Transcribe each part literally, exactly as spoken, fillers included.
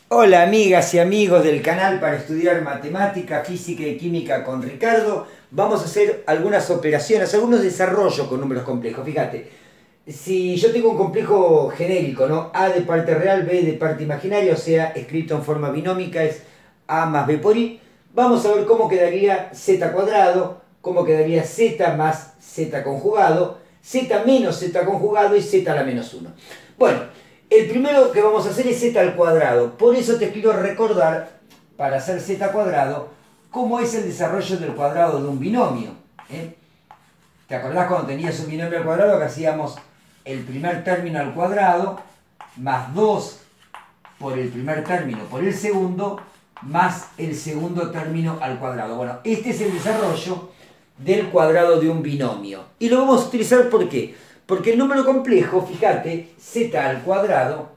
Hola amigas y amigos del canal para estudiar matemática, física y química con Ricardo. Vamos a hacer algunas operaciones, algunos desarrollos con números complejos. Fíjate, si yo tengo un complejo genérico, ¿no? A de parte real, B de parte imaginaria, o sea, escrito en forma binómica es A más B por I. Vamos a ver cómo quedaría Z cuadrado, cómo quedaría Z más Z conjugado, Z menos Z conjugado y Z a la menos uno. Bueno. El primero que vamos a hacer es z al cuadrado. Por eso te quiero recordar, para hacer z cuadrado, cómo es el desarrollo del cuadrado de un binomio. ¿eh? ¿Te acordás cuando tenías un binomio al cuadrado que hacíamos el primer término al cuadrado más dos por el primer término por el segundo más el segundo término al cuadrado? Bueno, este es el desarrollo del cuadrado de un binomio. Y lo vamos a utilizar ¿por qué? Porque el número complejo, fíjate, z al cuadrado,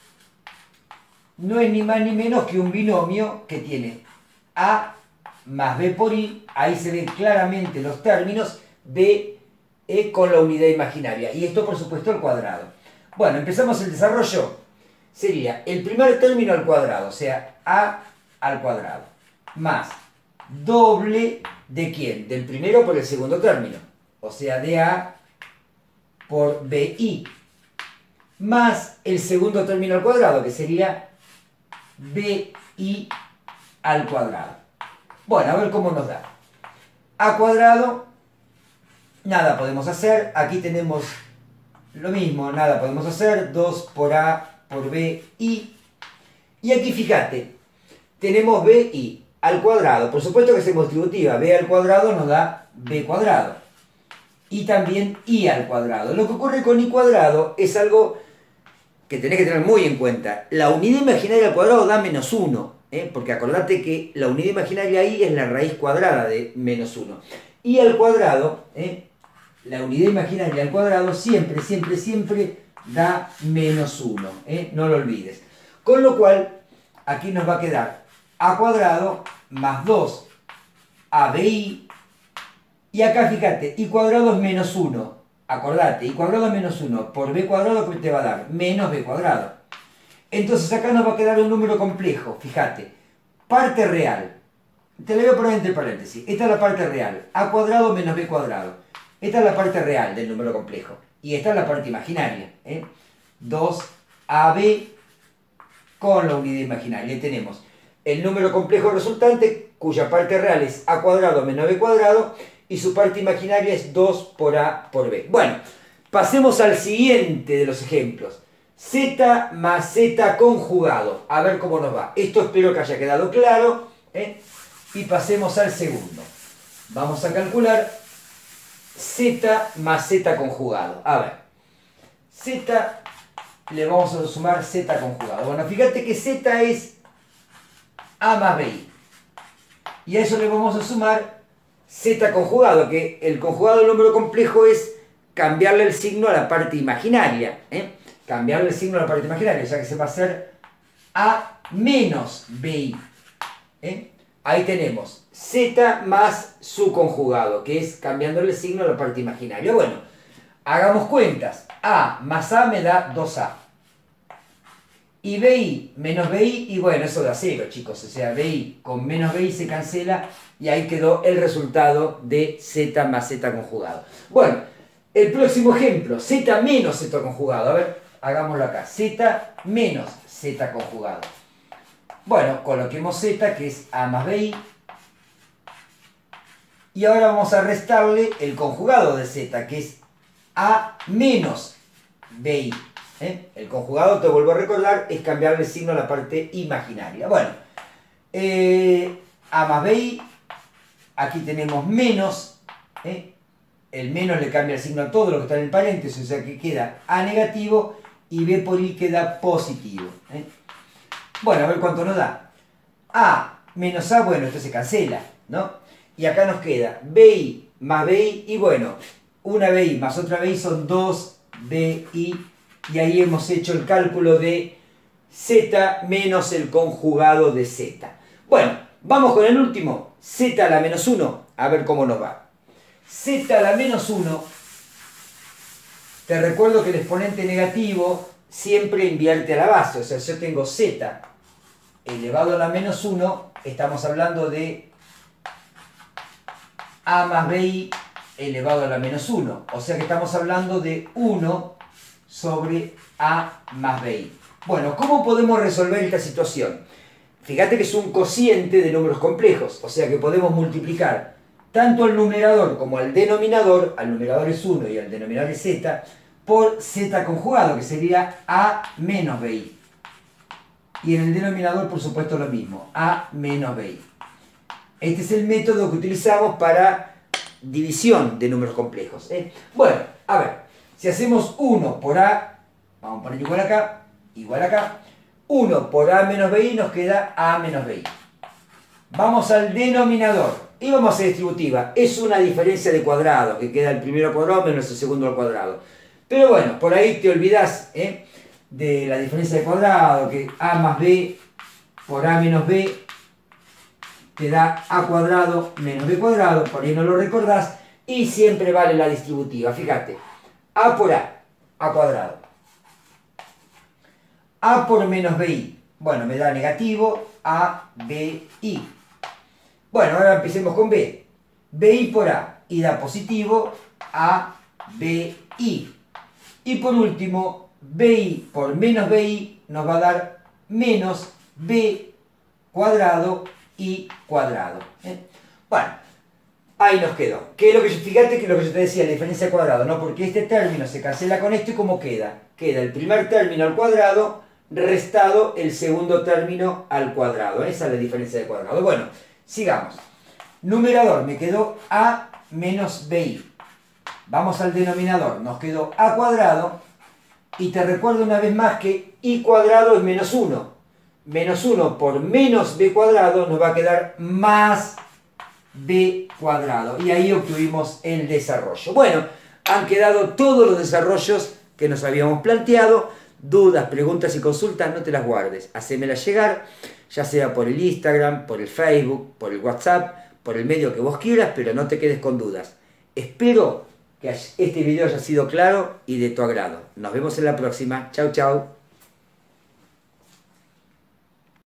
no es ni más ni menos que un binomio que tiene a más b por i, ahí se ven claramente los términos, b e con la unidad imaginaria. Y esto, por supuesto, al cuadrado. Bueno, empezamos el desarrollo. Sería el primer término al cuadrado, o sea, a al cuadrado, más doble de quién, del primero por el segundo término, o sea, de a por bi, más el segundo término al cuadrado, que sería bi al cuadrado. Bueno, a ver cómo nos da. A cuadrado, nada podemos hacer. Aquí tenemos lo mismo, nada podemos hacer. dos por a por bi. Y aquí fíjate, tenemos bi al cuadrado. Por supuesto que es distributiva. B al cuadrado nos da b cuadrado. Y también i al cuadrado. Lo que ocurre con i cuadrado es algo que tenés que tener muy en cuenta. La unidad imaginaria al cuadrado da menos uno, ¿eh? Porque acordate que la unidad imaginaria i es la raíz cuadrada de menos uno. I al cuadrado, ¿eh? La unidad imaginaria al cuadrado siempre, siempre, siempre da menos uno, ¿eh? No lo olvides. Con lo cual, aquí nos va a quedar a cuadrado más dos abi. Y acá fíjate, i cuadrado es menos uno. Acordate, i cuadrado es menos uno. Por b cuadrado, ¿qué te va a dar? Menos b cuadrado. Entonces acá nos va a quedar un número complejo. Fíjate, parte real. Te lo voy a poner entre paréntesis. Esta es la parte real. A cuadrado menos b cuadrado. Esta es la parte real del número complejo. Y esta es la parte imaginaria. ¿eh? dos a b con la unidad imaginaria. Y tenemos el número complejo resultante, cuya parte real es a cuadrado menos b cuadrado. Y su parte imaginaria es dos por a por b. Bueno, pasemos al siguiente de los ejemplos. Z más Z conjugado. A ver cómo nos va. Esto espero que haya quedado claro. ¿eh? Y pasemos al segundo. Vamos a calcular Z más Z conjugado. A ver. Z le vamos a sumar Z conjugado. Bueno, fíjate que Z es A más bi. Y a eso le vamos a sumar Z conjugado, que el conjugado del número complejo es cambiarle el signo a la parte imaginaria. ¿eh? Cambiarle el signo a la parte imaginaria, ya que se va a hacer A menos bi. ¿eh? Ahí tenemos Z más su conjugado, que es cambiándole el signo a la parte imaginaria. Bueno, hagamos cuentas. A más A me da dos a. Y bi menos bi, y bueno, eso da cero, chicos. O sea, bi con menos bi se cancela y ahí quedó el resultado de Z más Z conjugado. Bueno, el próximo ejemplo, Z menos Z conjugado. A ver, hagámoslo acá. Z menos Z conjugado. Bueno, coloquemos Z, que es A más bi. Y ahora vamos a restarle el conjugado de Z, que es A menos bi. ¿Eh? El conjugado, te vuelvo a recordar, es cambiarle el signo a la parte imaginaria. Bueno, eh, A más bi, aquí tenemos menos, ¿eh? el menos le cambia el signo a todo lo que está en el paréntesis, o sea que queda A negativo y B por I queda positivo. ¿eh? Bueno, a ver cuánto nos da. A menos A, bueno, esto se cancela, ¿no? Y acá nos queda bi más bi, y bueno, una bi más otra bi son dos bi. Y ahí hemos hecho el cálculo de Z menos el conjugado de Z. Bueno, vamos con el último. Z a la menos uno. A ver cómo nos va. Z a la menos uno. Te recuerdo que el exponente negativo siempre invierte a la base. O sea, yo tengo Z elevado a la menos uno, estamos hablando de a más bi elevado a la menos uno. O sea que estamos hablando de uno sobre a más bi. Bueno, ¿cómo podemos resolver esta situación? Fíjate que es un cociente de números complejos, o sea que podemos multiplicar tanto al numerador como al denominador, al numerador es uno y al denominador es z, por z conjugado, que sería a menos bi. Y en el denominador, por supuesto, lo mismo, a menos bi. Este es el método que utilizamos para división de números complejos, ¿eh? Bueno, a ver, si hacemos uno por a, vamos a poner igual acá, igual acá, uno por a menos bi nos queda a menos bi. Vamos al denominador y vamos a hacer distributiva. Es una diferencia de cuadrado, que queda el primero al cuadrado menos el segundo al cuadrado. Pero bueno, por ahí te olvidás, ¿eh?, de la diferencia de cuadrado, que a más b por a menos b te da a cuadrado menos b cuadrado, por ahí no lo recordás, y siempre vale la distributiva. Fíjate, a por a, a cuadrado. A por menos bi, bueno, me da negativo, a, b, i. Bueno, ahora empecemos con b. Bi por a, y da positivo, a, b, i. Y por último, bi por menos bi nos va a dar menos b cuadrado i cuadrado. ¿eh? Bueno, ahí nos quedó. ¿Qué es lo que yo, fíjate que lo que yo te decía, la diferencia de cuadrado, ¿no? Porque este término se cancela con esto y ¿cómo queda? Queda el primer término al cuadrado restado el segundo término al cuadrado. Esa es la diferencia de cuadrado. Bueno, sigamos. Numerador, me quedó a menos bi. Vamos al denominador, nos quedó a cuadrado. Y te recuerdo una vez más que i cuadrado es menos uno. Menos uno por menos b cuadrado nos va a quedar más b cuadrado. Y ahí obtuvimos el desarrollo. Bueno, han quedado todos los desarrollos que nos habíamos planteado. Dudas, preguntas y consultas, no te las guardes. Hacémelas llegar, ya sea por el Instagram, por el Facebook, por el WhatsApp, por el medio que vos quieras, pero no te quedes con dudas. Espero que este video haya sido claro y de tu agrado. Nos vemos en la próxima. Chau, chau.